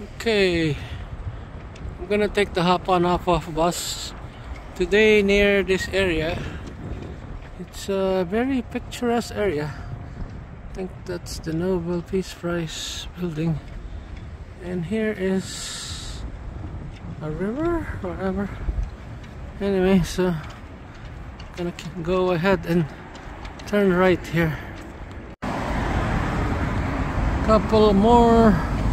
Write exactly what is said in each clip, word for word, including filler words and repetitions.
Okay, I'm gonna take the hop on hop off bus today near this area. It's a very picturesque area. I think that's the Nobel Peace Prize building, and here is a river, whatever. Anyway, so I'm gonna go ahead and turn right here. Couple more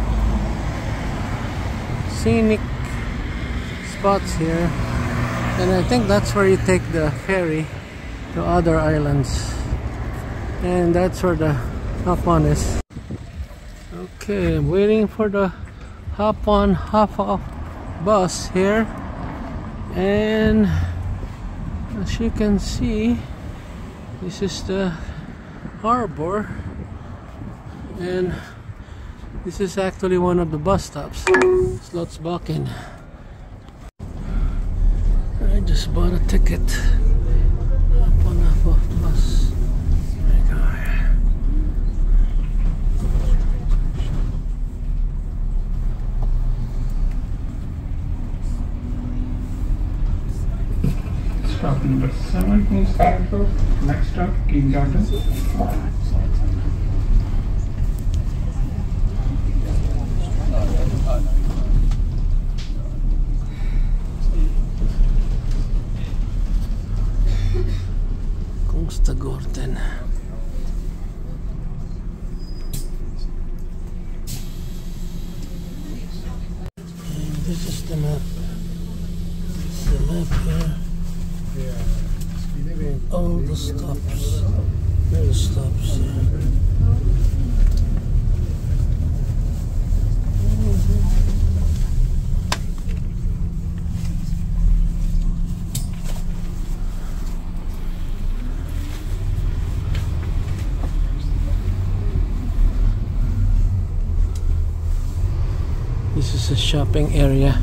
scenic spots here, and I think that's where you take the ferry to other islands, and that's where the hop on is. Okay, I'm waiting for the hop on hop off bus here, and as you can see, this is the harbor, and this is actually one of the bus stops, Slottsbacken. I just bought a ticket. Hop on hop off bus. There we go. Stop number seven, King's Garden. Next stop, King Garden. Kungsträdgården. And this is the map. This is the map here. And all the stops. Where are the stops here? This is a shopping area.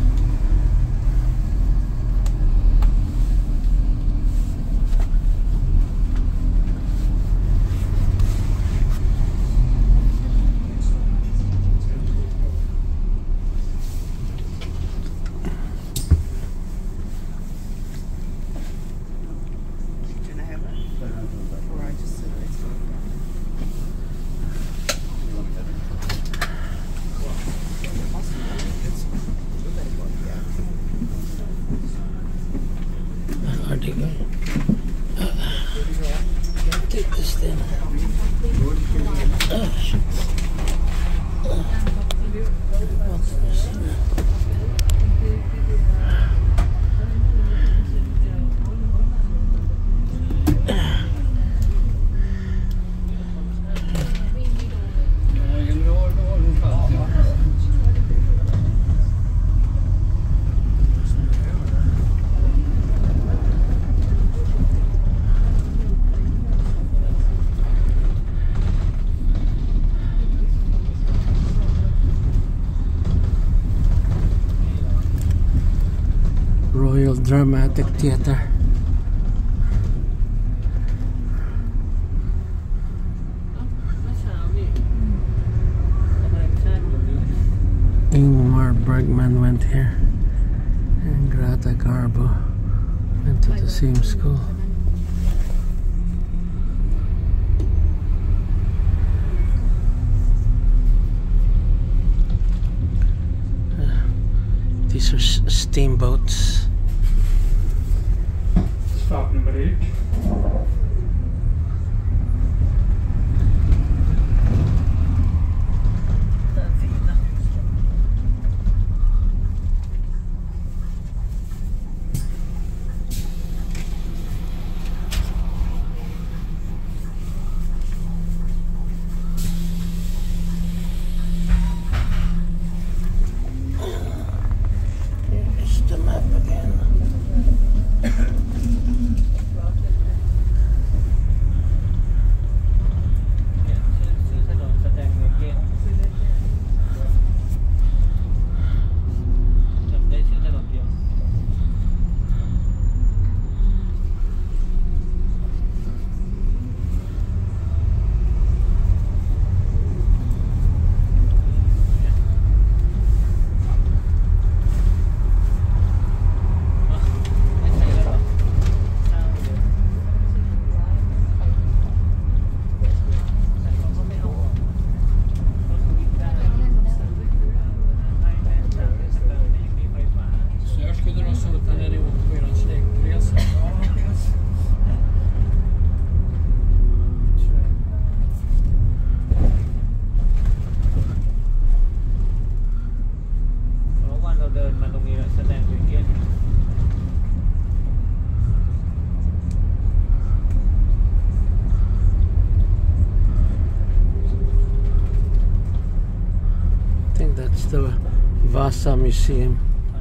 Take this then. Oh shit. Royal Dramatic Theatre. Ingmar Bergman went here, and Greta Garbo went to the same school. Uh, these are steamboats. Stop number eight. Here's the map again. I think that's the Vasa Museum.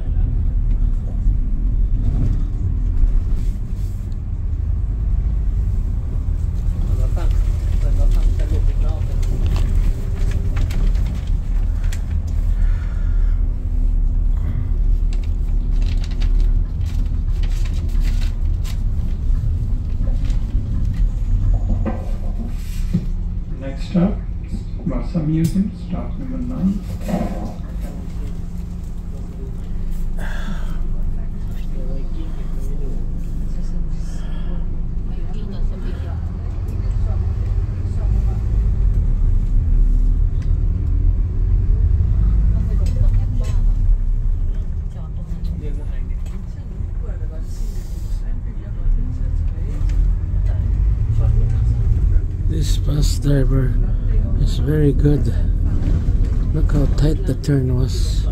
Next stop, Vasa Museum, stop number nine. This bus driver is very good. Look how tight the turn was.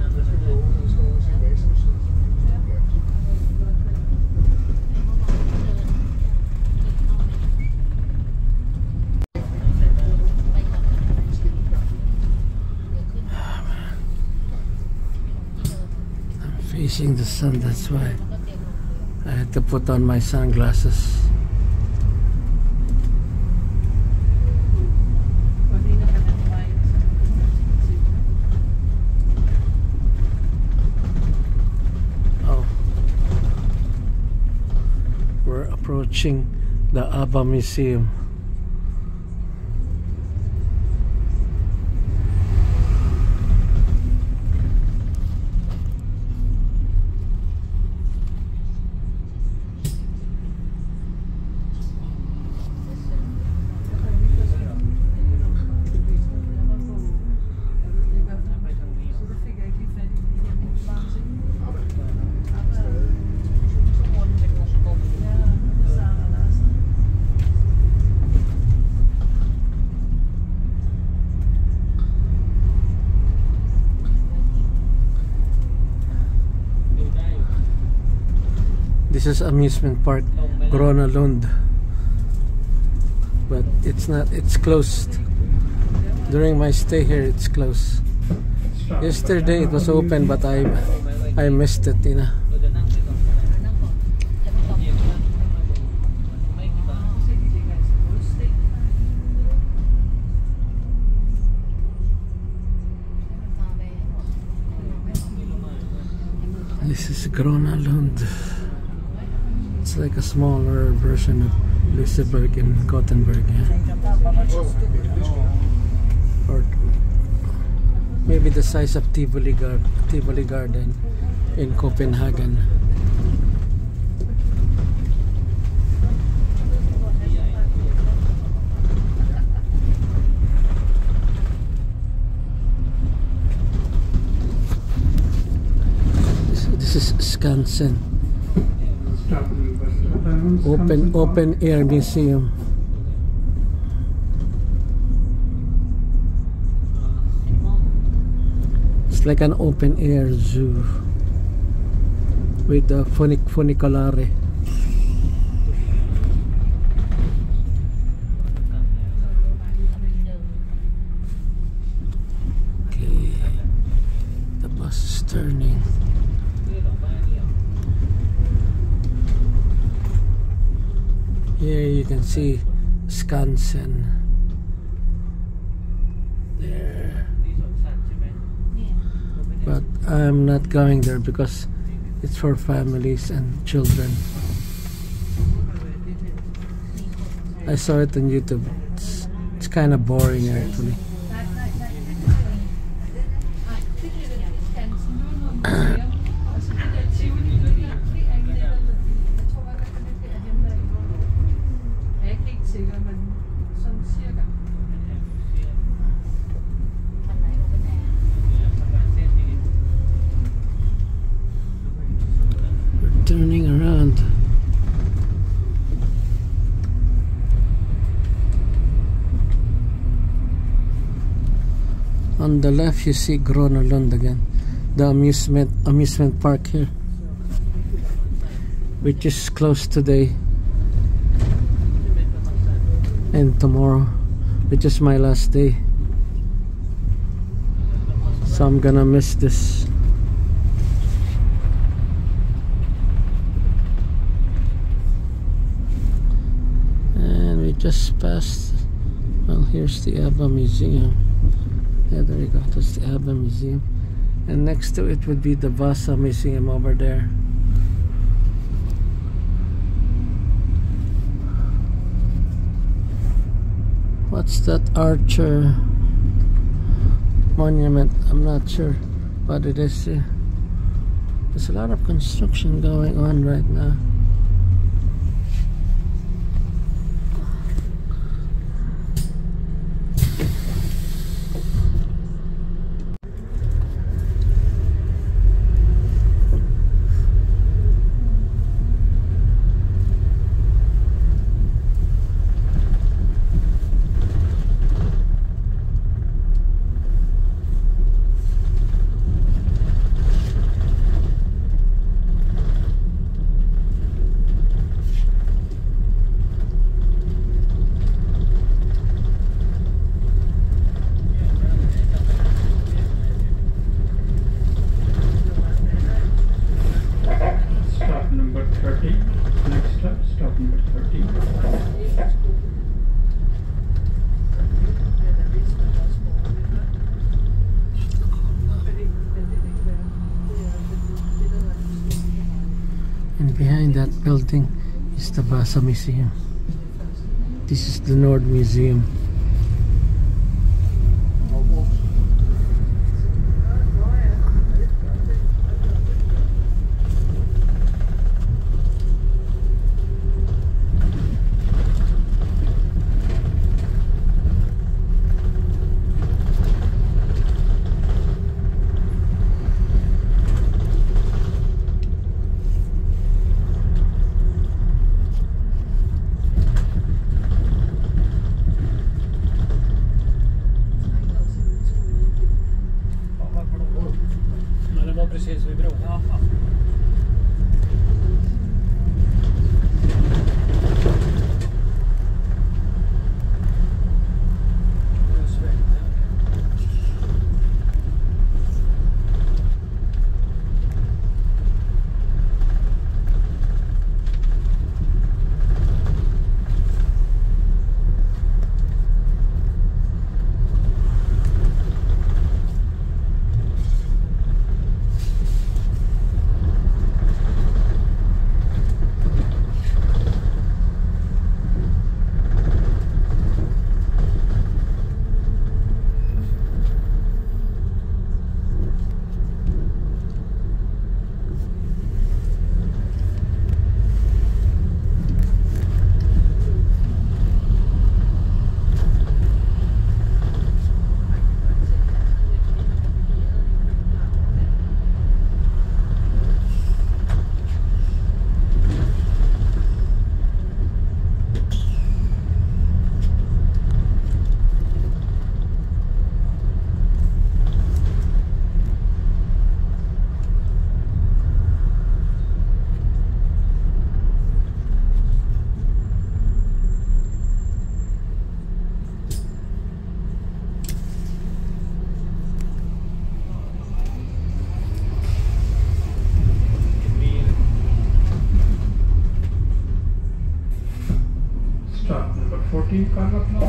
I'm facing the sun, that's why I had to put on my sunglasses. Approaching the ABBA Museum. This is amusement park Gröna Lund, but it's not, it's closed. During my stay here it's closed. Yesterday it was open, but I I missed it, you know. This is Gröna Lund. It's like a smaller version of Liseberg and Gothenburg, yeah? Or maybe the size of Tivoli, Gar Tivoli Garden in Copenhagen. This, this is Skansen. Open open air museum. It's like an open air zoo with the funic funiculare. Okay, the bus is turning. Here you can see Skansen there, but I'm not going there because it's for families and children. I saw it on YouTube. It's, it's kind of boring actually. Turning around. On the left you see Gröna Lund again, the amusement amusement park here, which is closed today and tomorrow, which is my last day. so I'm gonna miss this. And we just passed, well, here's the ABBA Museum. Yeah, there you go, that's the ABBA Museum. And next to it would be the Vasa Museum over there. What's that Archer monument? I'm not sure what it is here. There's a lot of construction going on right now. And behind that building is the Vasa Museum. This is the Nord Museum. Precis vid bron. Jaha. fourteen Karma Club.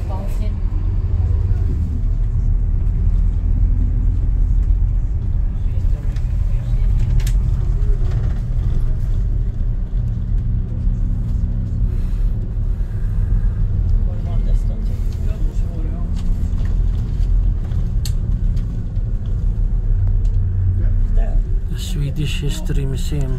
The Swedish History Museum.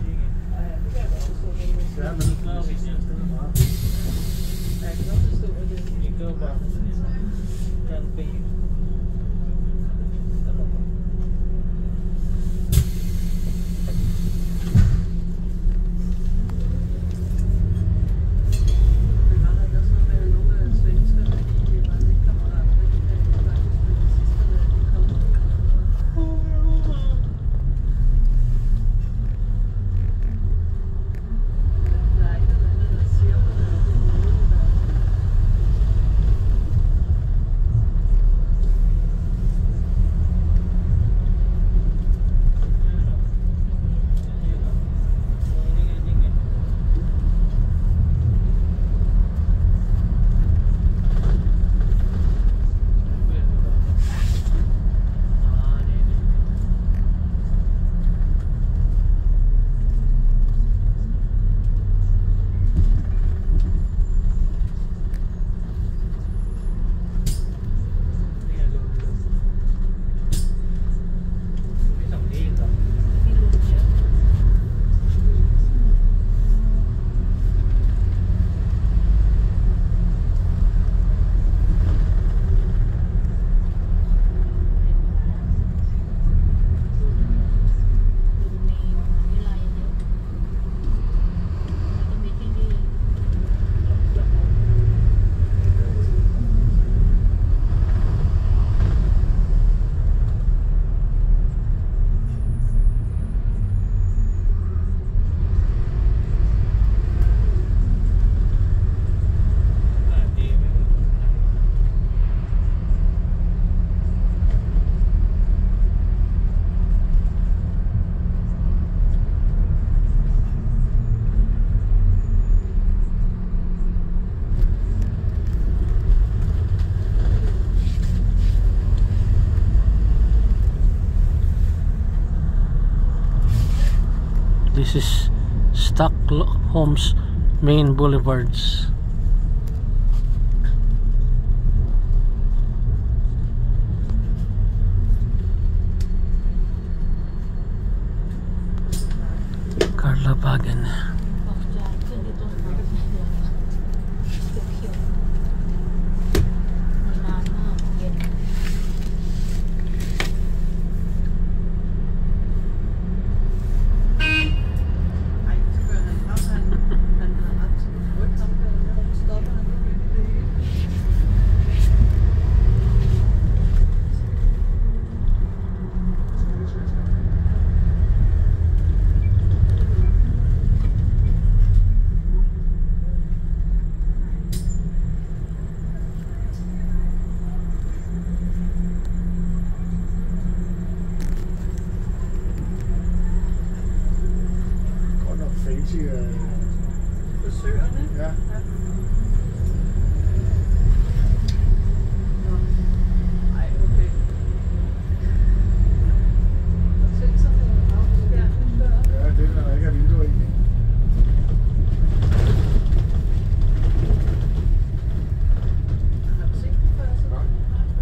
This is Stockholm's main boulevards. Karlabagen. Ja. Ej, okay. Tænk sådan en afskærmning der. Ja, det er der ikke er vinduer i. Har du set det før? Så? Nej.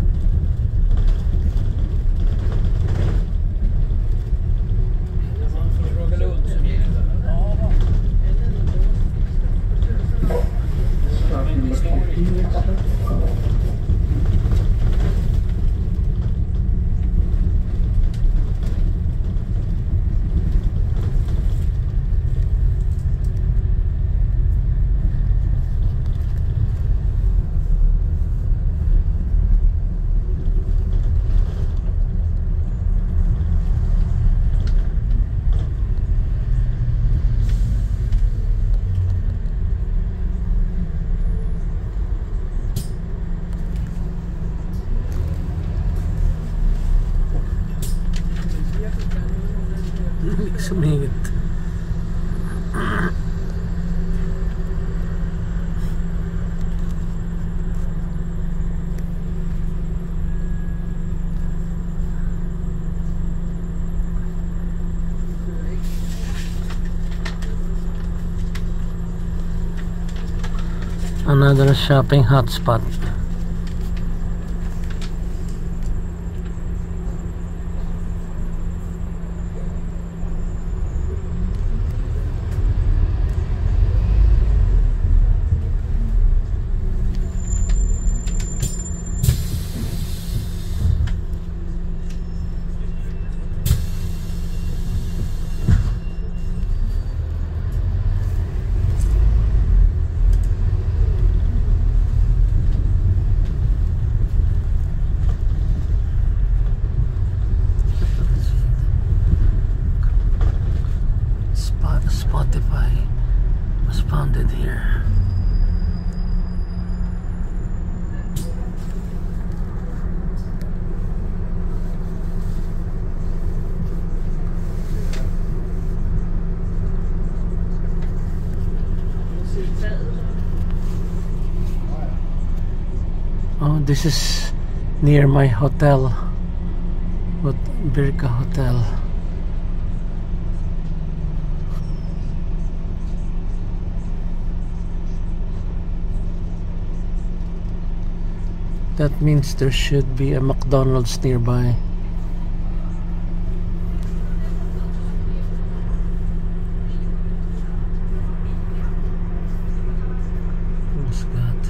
Sumingit. Another shopping hotspot. Spotify was founded here. Oh, this is near my hotel, what Birka Hotel. That means there should be a McDonald's nearby. What's that?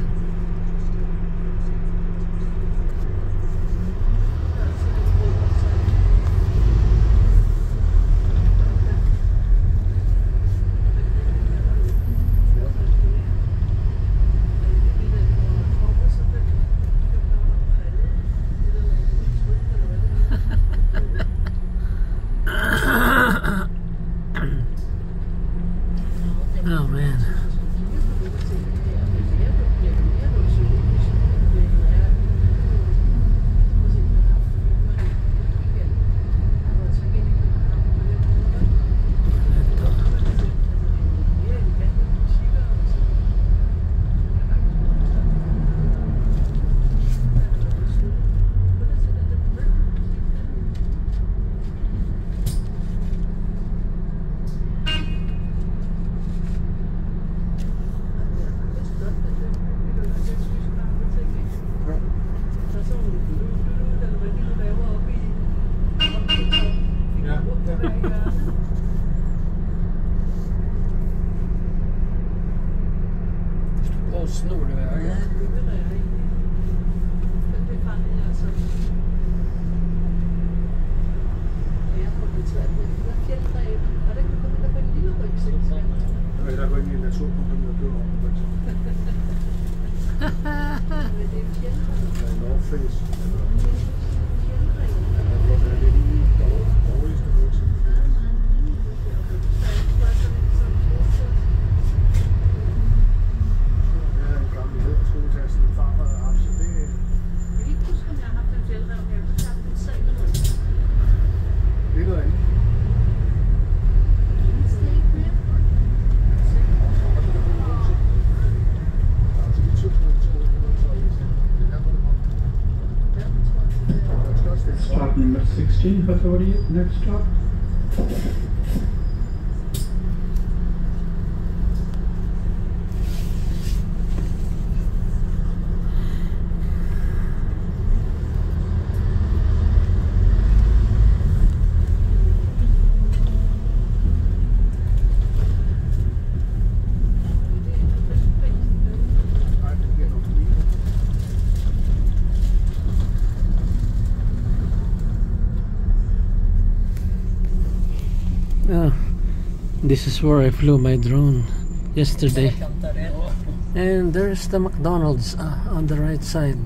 fælles. Dårligste virksomhed. Jeg havde en gammel skoleklasse, min far havde haft, så det... Jeg kan ikke huske, om jeg har haft en fjeldrev, men jeg har haft en sag. Det er noget andet. Stop number sixteen, Authority, next stop. Yeah, this is where I flew my drone yesterday, and there's the McDonald's uh, on the right side.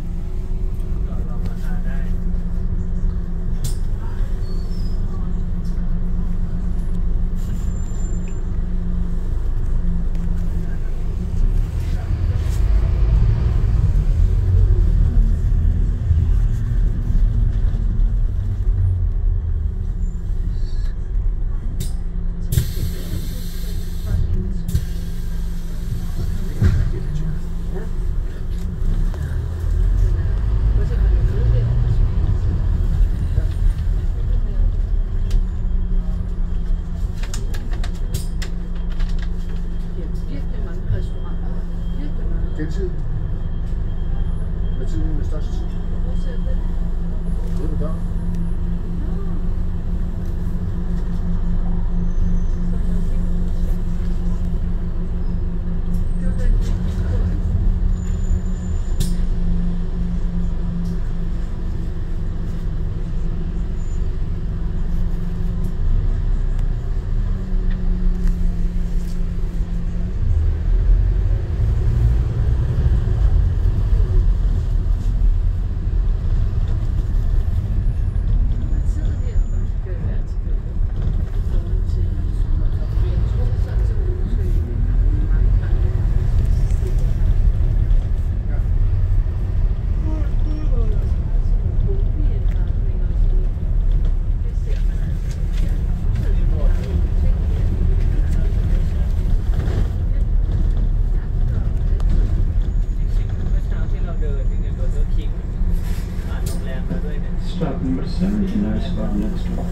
Gentid. Hvad tid er det største tid? Det er det der. Stop number seventy-nine, spot next stop.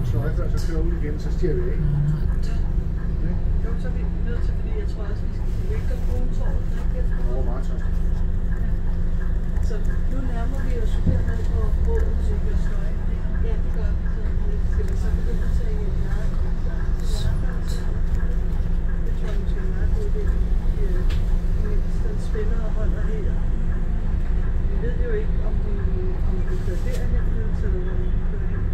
en sløjfe, og så kører ud igen, så stiger vi af. Jo, så er vi nødt til, fordi jeg tror også, vi skal væk og bruge torvet. Over Martøst. Så nu nærmer vi os derned på båden, musik og støj. Ja, det gør vi. Så skal vi så begynde at tage en meget. Det tror jeg måske er meget god idé. Mens den spiller og holder her. Vi ved jo ikke, om vi, om vi kører derhen, eller hvor vi kører hen.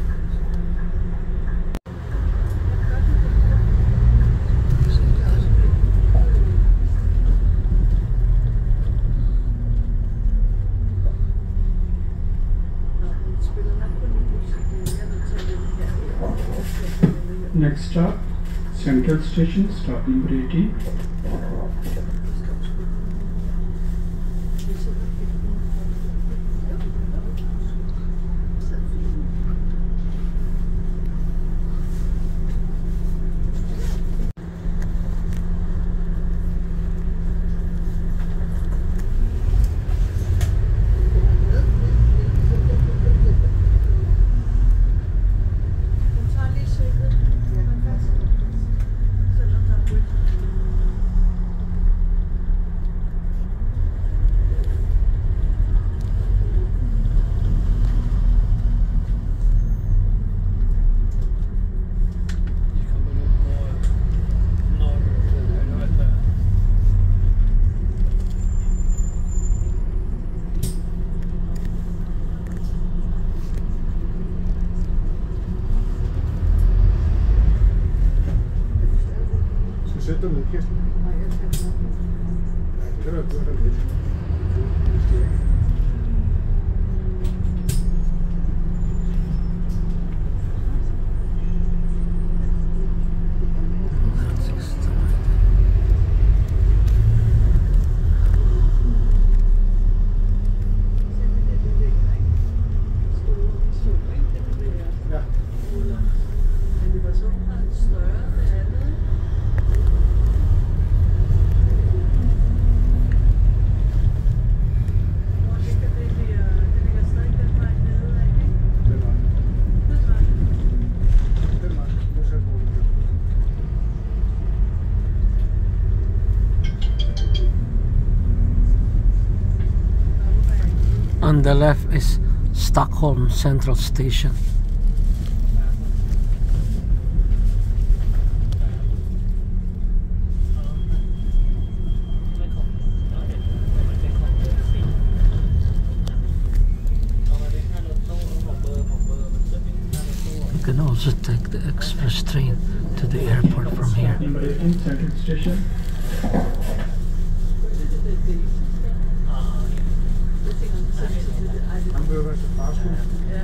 Next stop, Central Station, stop number eighteen. Sæt dig ned, Kirsten. Nej, jeg skal ikke. Nej, det kan du have gjort dig lidt. On the left is Stockholm Central Station. You can also take the express train to the airport from here. Number eighteen, Central Station. Han vil være til farskole. Ja.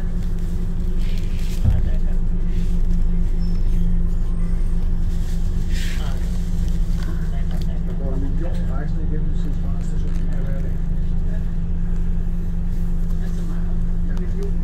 Der går en million rejsende igennem centralstationen her hver dag. Ja. Altså meget. En million.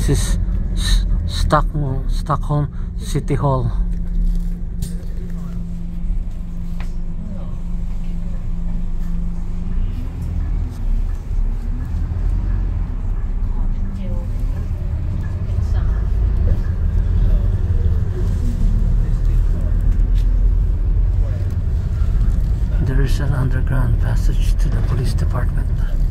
This is Stockholm, Stockholm City Hall. There is an underground passage to the police department.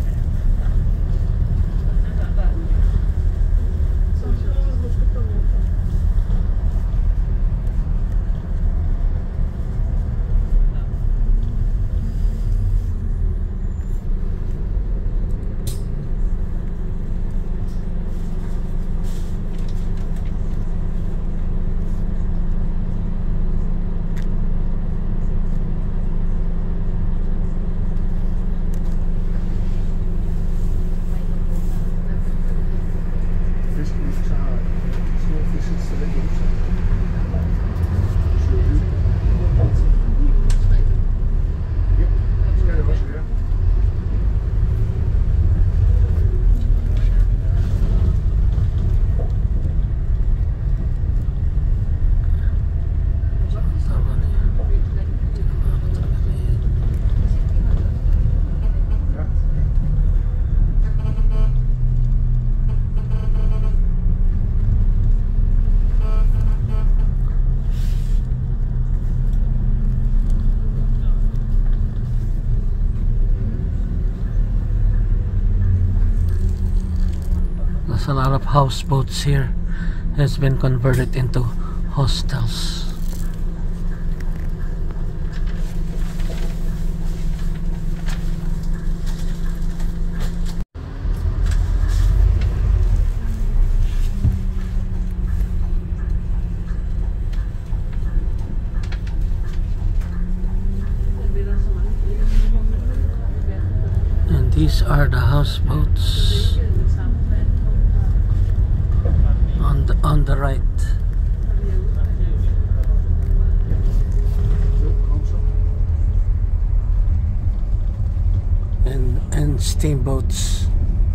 There's a lot of houseboats here. Has been converted into hostels. And these are the houseboats. On the, on the right. And, and steamboats.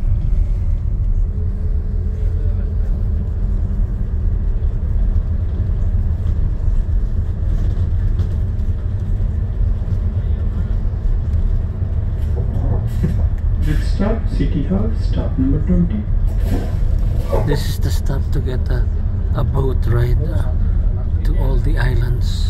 Next stop, City Hall, stop number twenty. This is the stop to get a, a boat ride uh, to all the islands.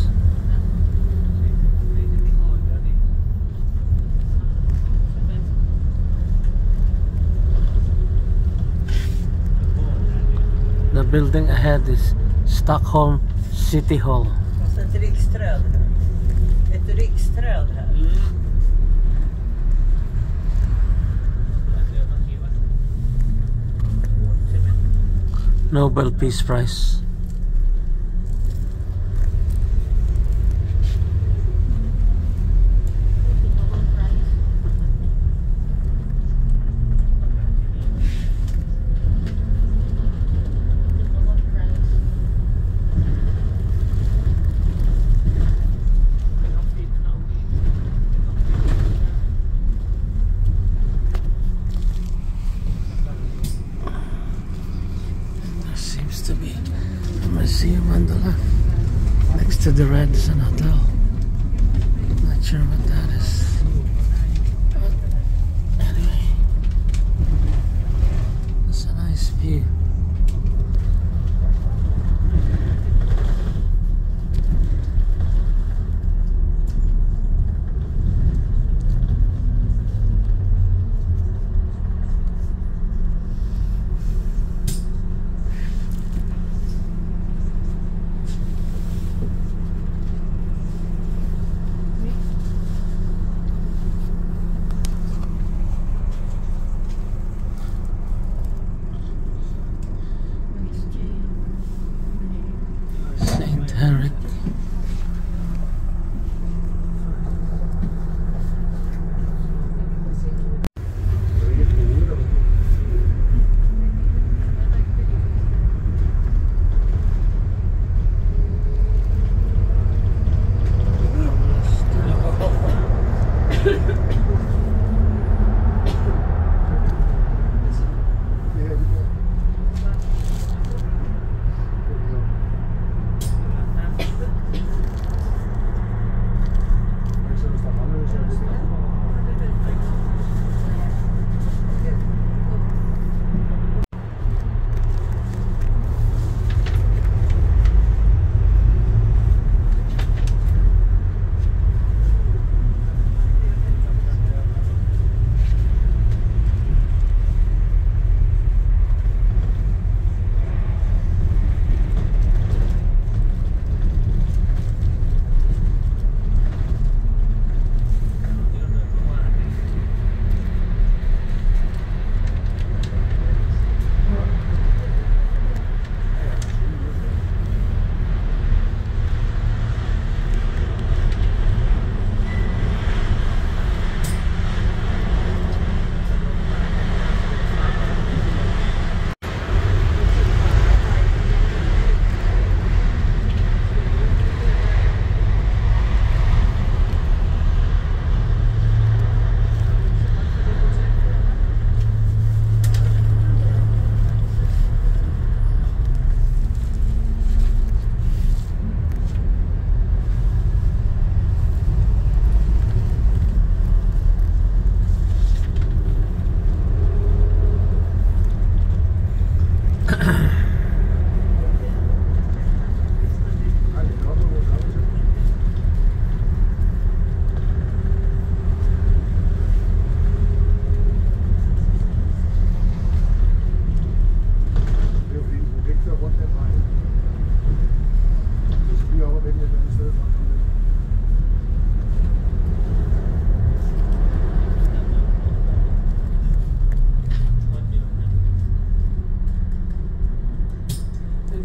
The building ahead is Stockholm City Hall. Ett riksträd här. Ett riksträd här. Nobel Peace Prize. To be a museum on the left. Next to the red is an hotel. Not sure what that is. But anyway, it's a nice view.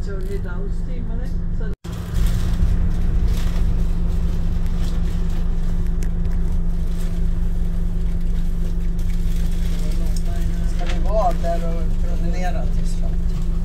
tager jo lidt dagstimerne, ikke? Så ska vi vara där och promenera till slottet?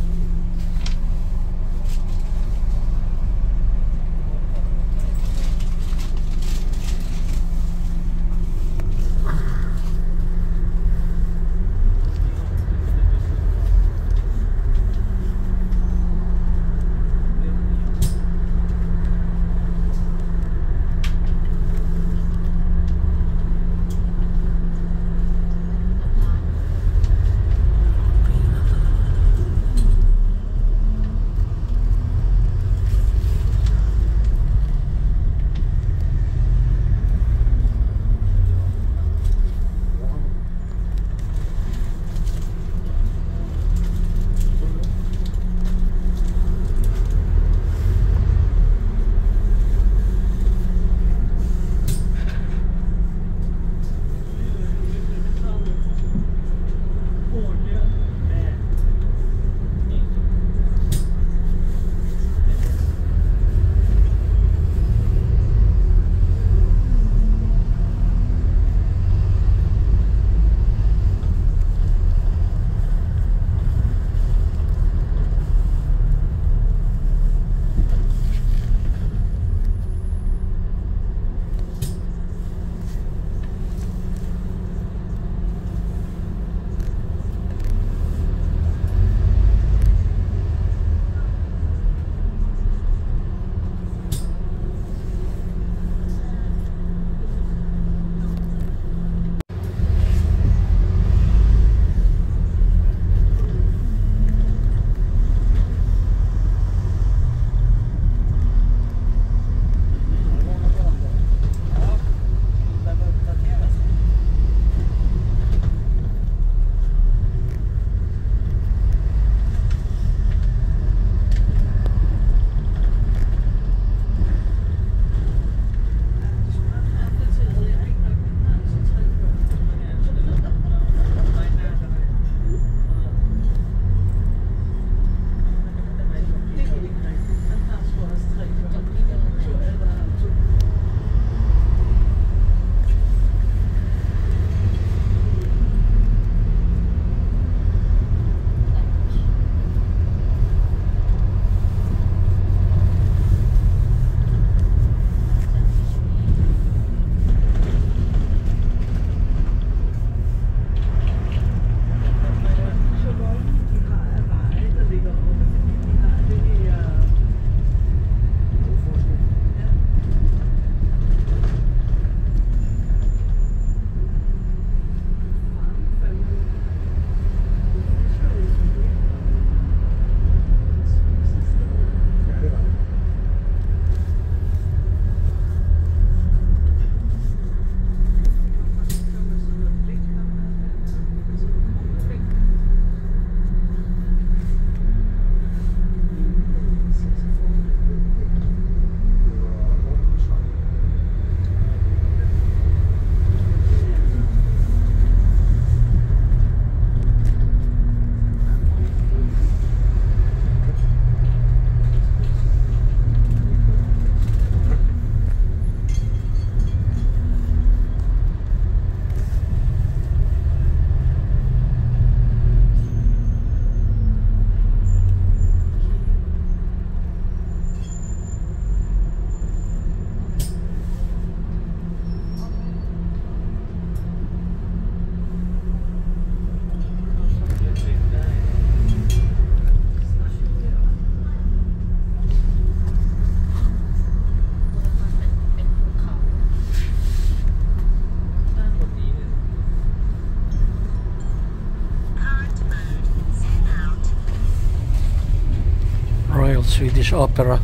Swedish Opera.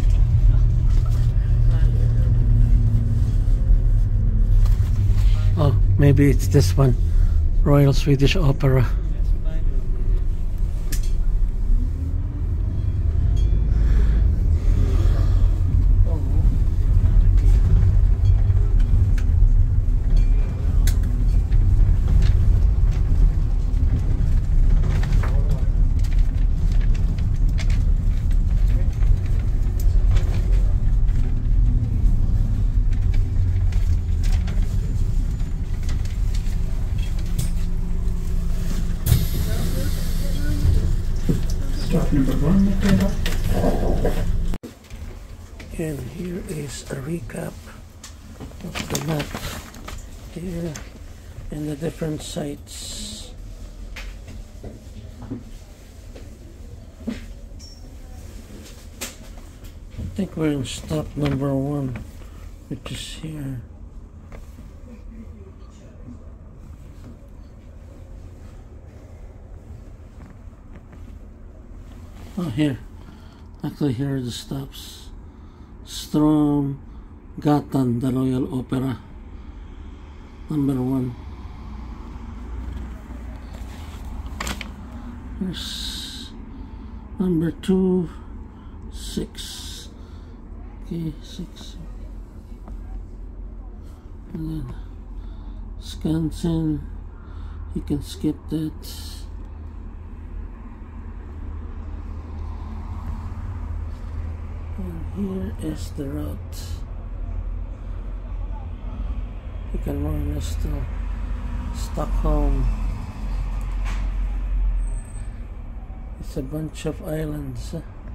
Oh, maybe it's this one, Royal Swedish Opera. And here is a recap of the map here and the different sites. I think we're in stop number one, which is here. Oh, here. Actually, here are the stops. Storkyrkan, the Royal Opera. Number one. Here's number two, six. Okay, six. And then Skansen. You can skip that. And here is the route. You can more or less to Stockholm. It's a bunch of islands.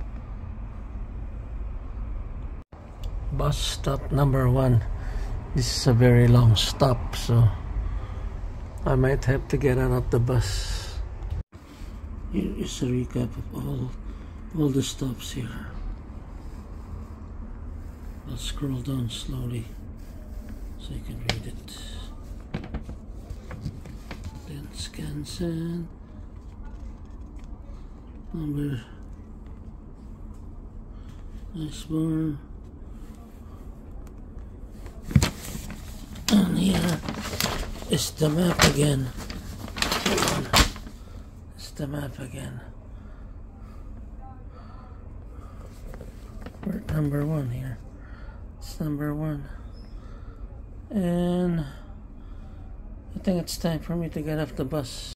Bus stop number one. This is a very long stop, so I might have to get out of the bus. Here is a recap of all, all the stops here. I'll scroll down slowly so you can read it. Then Skansen. Number Iceborne. And here is the map again. It's the map again. We're at number one here. It's number one. And I think it's time for me to get off the bus.